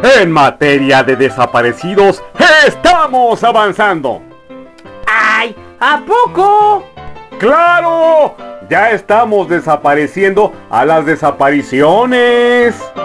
En materia de desaparecidos, estamos avanzando. ¡Ay! ¿A poco? ¡Claro! Ya estamos desapareciendo a las desapariciones.